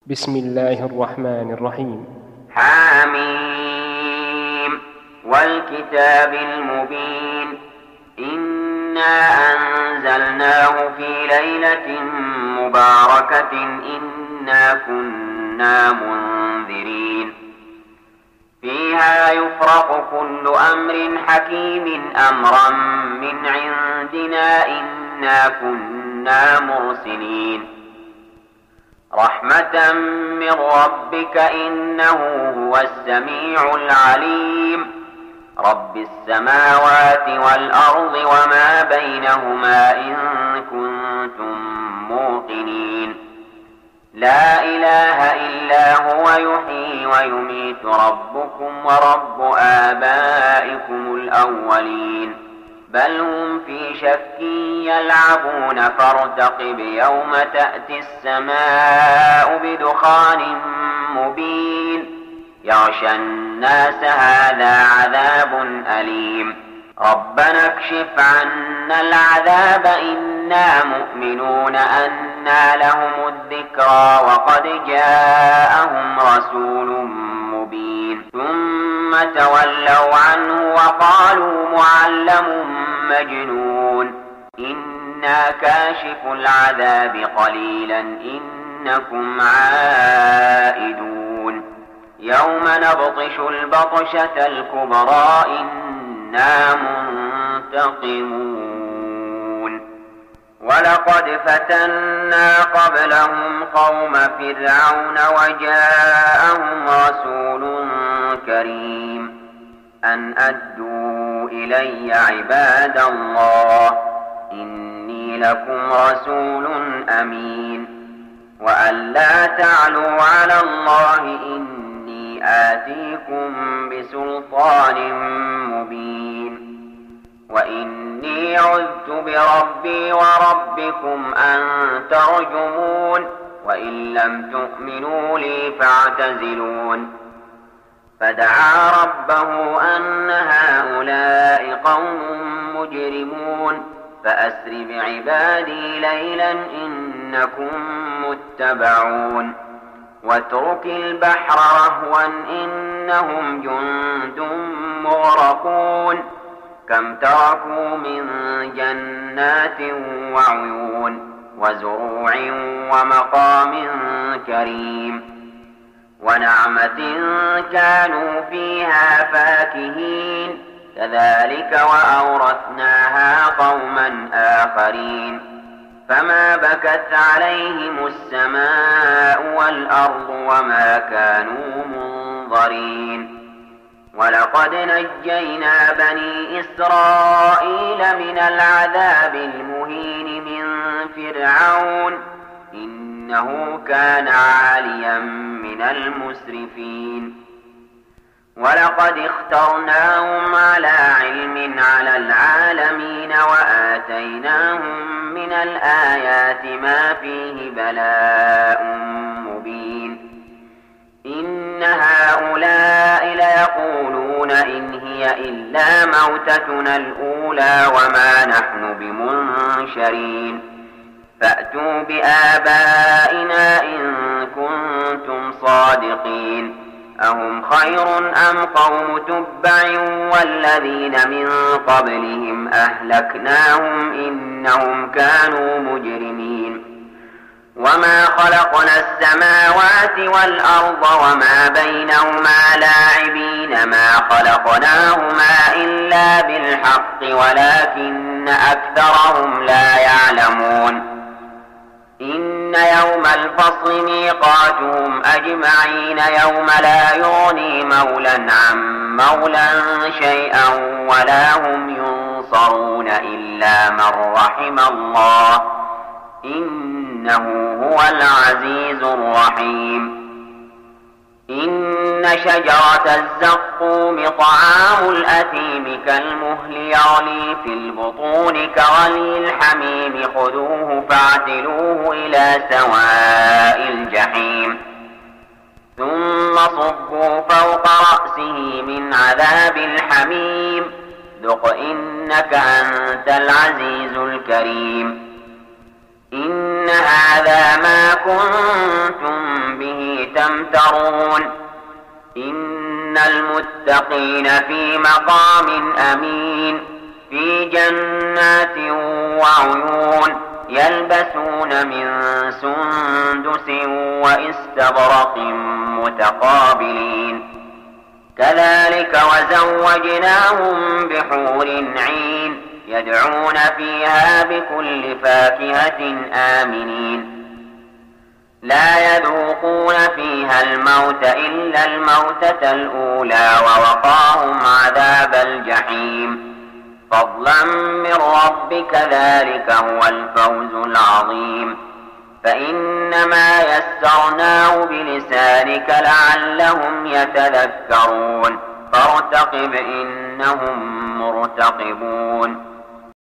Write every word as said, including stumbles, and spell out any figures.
بسم الله الرحمن الرحيم. حاميم والكتاب المبين إنا أنزلناه في ليلة مباركة إنا كنا منذرين فيها يفرق كل أمر حكيم أمرا من عندنا إنا كنا مرسلين رحمة من ربك إنه هو السميع العليم رب السماوات والأرض وما بينهما إن كنتم موقنين لا إله إلا هو يحيي ويميت ربكم ورب آبائكم الأولين بل هم في شك يلعبون فارتقب يوم تأتي السماء بدخان مبين يغشى الناس هذا عذاب أليم ربنا اكشف عنا العذاب إنا مؤمنون أنى لهم الذكرى وقد جاءهم رسول مبين ثم تولوا عنه وقالوا معلم مجنون إنا كاشف العذاب قليلا إنكم عائدون يوم نبطش البطشة الكبرى إنا منتقمون ولقد فتنا قبلهم قوم فرعون وجاءهم رسول كريم أن أدوا إلي عباد الله إني لكم رسول أمين وأن لا تعلوا على الله إني آتيكم بسلطان مبين وإني عذت بربي وربكم أن ترجمون وإن لم تؤمنوا لي فاعتزلون فدعا ربه أن هؤلاء قوم مجرمون فأسر بعبادي ليلا إنكم متبعون واترك البحر رهوا إنهم جند مغرقون كم تركوا من جنات وعيون وزروع ومقام كريم ونعمة كانوا فيها فاكهين كذلك وأورثناها قوما آخرين فما بكت عليهم السماء والأرض وما كانوا منظرين ولقد نجينا بني إسرائيل من العذاب المهين من فرعون إنه كان عاليا من المسرفين ولقد اخترناهم على علم على العالمين وآتيناهم من الآيات ما فيه بلاء مبين إن هؤلاء ليقولون إن هي إلا موتتنا الأولى وما نحن بمنشرين فأتوا بآبائنا إن كنتم صادقين أهم خير أم قوم تبع والذين من قبلهم أهلكناهم إنهم كانوا مجرمين وما خلقنا السماوات والأرض وما بينهما لاعبين ما خلقناهما إلا بالحق ولكن أكثرهم لا يعلمون إن يوم الفصل ميقاتهم أجمعين يوم لا يغني مولا عن مولا شيئا ولا هم ينصرون إلا من رحم الله إنه هو العزيز الرحيم إن شجرة الزقوم طعام الأثيم كالمهل يغلي في البطون كغلي الحميم خذوه فاعتلوه إلى سواء الجحيم ثم صبوا فوق رأسه من عذاب الحميم ذق إنك أنت العزيز الكريم إن هذا ما كنتم به يمترون إن المتقين في مقام أمين في جنات وعيون يلبسون من سندس واستبرق متقابلين كذلك وزوجناهم بحور عين يدعون فيها بكل فاكهة آمنين لا يذوقون فيها الموت إلا الموتة الأولى ووقاهم عذاب الجحيم فضلا من ربك ذلك هو الفوز العظيم فإنما يسرناه بلسانك لعلهم يتذكرون فارتقب إنهم مرتقبون